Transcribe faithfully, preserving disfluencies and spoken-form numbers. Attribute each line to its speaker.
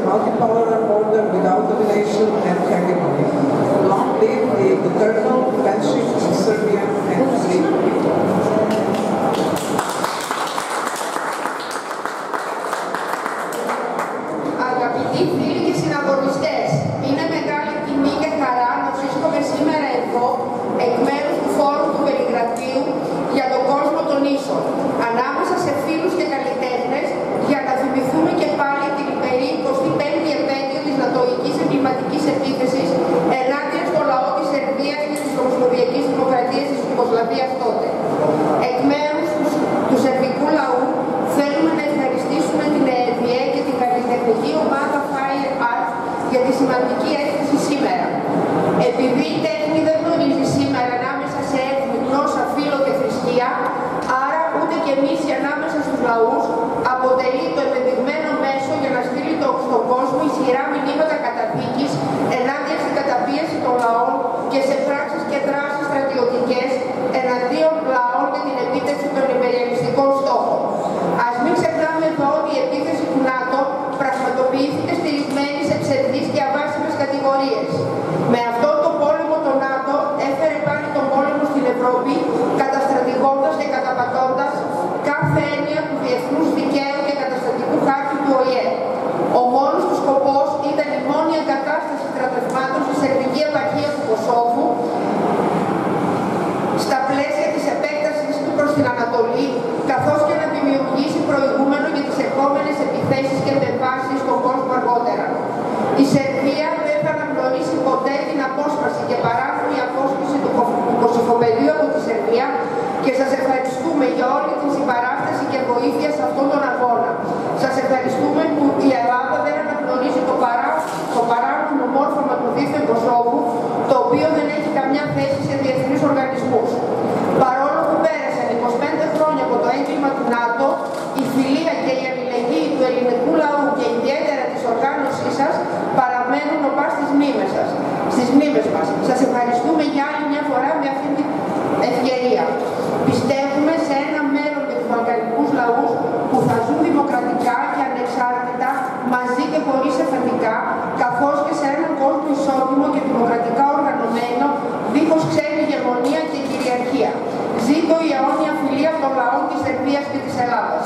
Speaker 1: multipolar order without domination and hegemony. Long live the eternal friendship of Serbia and Greek people.
Speaker 2: Αγαπητοί φίλοι και συναγωνιστές, είναι μεγάλη τιμή και χαρά να βρίσκομαι σήμερα εδώ εκ μέρους του Φόρου του Βελιγραδίου για τον κόσμο των ίσων, ανάμεσα σε φίλους και καλλιτέχνες, για να θυμηθούμε και πάλι την υπερή εικοστή πέμπτη επέτειο της νατοικής εγκληματικής επίθεσης ενάντια στο λαό της Σερβίας και της Ομοσπονδιακής Δημοκρατίας της Ιουγκοσλαβίας τότε. Εκ μέρους του, του σερβικού λαού θέλουμε να ευχαριστήσουμε την ΕΕΒΙΕ και την καλλιτεχνική ομάδα Fire Art για τη σημαντική έκθεση σήμερα. Επειδή η τέχνη δεν γνωρίζει σήμερα ανάμεσα σε έθνη, γλώσσα, φύλο και θρησκεία, άρα ούτε και εμείς ανάμεσα στους λαούς, αποτελεί το ενδεδειγμένο μέσο για να στείλει το, στον κόσμο ισχυρά μηνύματα καταδίκης ενάντια στην καταπίεση των λαών και σε πράξεις και δράσεις στρατιωτικές εναντίον λαών και την επίτευξη των υπεριαλιστικών στόχων. Ας μην ξεχνάμε εδώ ότι η επίθεση του ΝΑΤΟ πραγματοποιήθηκε στηριγμένη σε ψευδείς και αβάσιμες κατηγορίες. Με αυτόν τον πόλεμο το ΝΑΤΟ έφερε πάλι τον πόλεμο στην Ευρώπη, καταστρατηγώντας και καταπατώντας κάθε έννοια του διεθνούς δικαίου και καταστατικού χάρτη του Ο Ε Ε. Ο μόνος του σκοπός ήταν η μόνη εγκατάσταση στρατευμάτων στη σερβική επαρχία του Κωσόβου, στα πλαίσια της επέκτασης του προς την Ανατολή, καθώς και να δημιουργήσει προηγούμενο για τις επόμενες επιθέσεις και επεμβάσεις στον κόσμο αργότερα. Η Σερβία δεν θα αναγνωρίσει ποτέ την απόσπαση και παράνομη απόσπαση του Κωσυφοπεδίου από τη Σερβία και σας ευχαριστούμε για όλη την συμπαράσταση και βοήθεια σε αυτόν τον αγώνα. Σας ευχαριστούμε που η Ελλάδα δεν αναγνωρίζει το, παρά, το παράνομο μόρφωμα του δίθεν Κωσόβου, το οποίο δεν έχει καμιά θέση σε διεθνείς οργανισμούς. Παρόλο που πέρασαν είκοσι πέντε χρόνια από το έγκλημα του ΝΑΤΟ, η φιλία και η αλληλεγγύη του ελληνικού λαού και ιδιαίτερα της οργάνωσής σας παραμένουν οπά στις μνήμες σας, στις μνήμες μας. Σας ευχαριστούμε για άλλη μια φορά με αυτήν την ευκαιρία. Πιστεύουμε σε ένα μέλλον για τους βαλκανικούς λαούς που θα ζουν δημοκρατικά και ανεξάρτητα, μαζί και χωρίς εφαντικά, καθώς και σε έναν κόσμο ισότιμο και δημοκρατικά οργανωμένο, δίχως ξένη ηγεμονία και κυριαρχία. Ζήτω η αιώνια φιλία των λαών της Σερβίας και της Ελλάδας.